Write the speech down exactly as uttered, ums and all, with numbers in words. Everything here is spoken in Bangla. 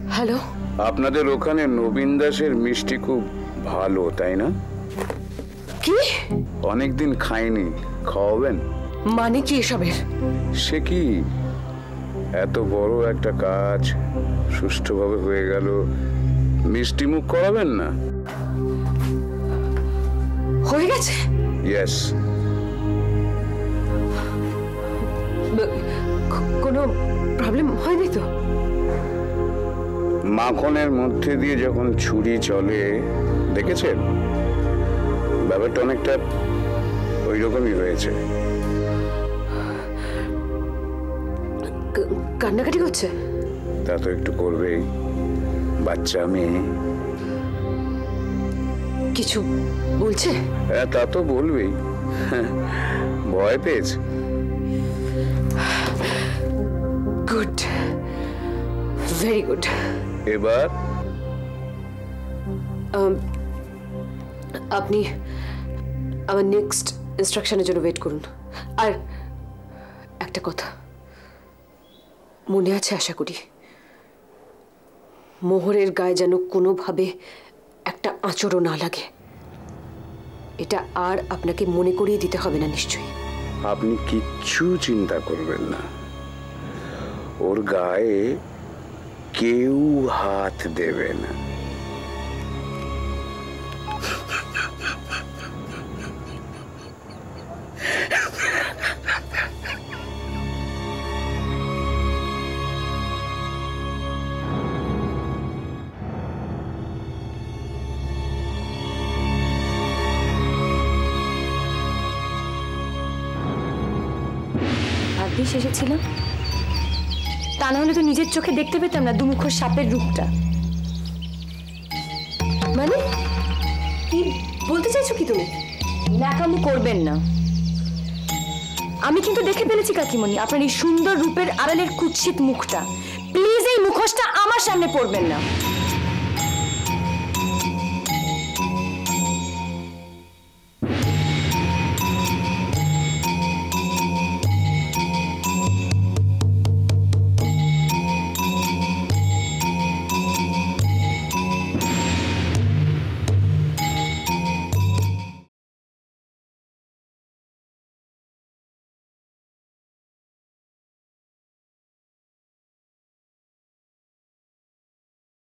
হ্যালো, আপনাদের ওখানে নবীন দাসের মিষ্টি খুব ভালো, তাই না? কি? অনেকদিন খাইনি, খাওয়াবেন? মানে কি এসবের? সে কি, এত বড় একটা কাজ সুষ্ঠুভাবে হয়ে গেল, মিষ্টি মুখ করাবেন না? হয়ে গেছে? ইয়েস। কোনো প্রবলেম হয়নি তো? মাখনের মধ্যে দিয়ে যখন ছুরি চলে, দেখেছেন? ব্যাপারটা অনেকটা ওই রকমই হয়েছে। কান্নাকাটি করছে? তা তো একটু করবেই, বাচ্চা মেয়ে। কিছু বলছে? হ্যাঁ, তা তো বলবেই, ভয় পেয়েছে। Good, very good. এবার আপনি আমার নেক্সট ইনস্ট্রাকশনের জন্য ওয়েট করুন। আর একটা কথা মনে আছে আশা করি, মোহরের গায়ে যেন কোনোভাবে একটা আঁচড়ও না লাগে। এটা আর আপনাকে মনে করিয়ে দিতে হবে না নিশ্চয়ই। আপনি কিচ্ছু চিন্তা করবেন না, ওর গায়ে কেউ হাত দেবে না। ভাগ্যিস এসেছিলাম, তা না হলে তো নিজের চোখে দেখতে পেতাম না দুমুখ সাপের রূপটা। মানে কি বলতে চাইছো কি তুমি? ন্যাকামি করবেন না। আমি কিন্তু দেখে ফেলেছি কাকিমণি আপনার এই সুন্দর রূপের আড়ালের কুৎসিত মুখটা। প্লিজ এই মুখোশটা আমার সামনে পড়বেন না।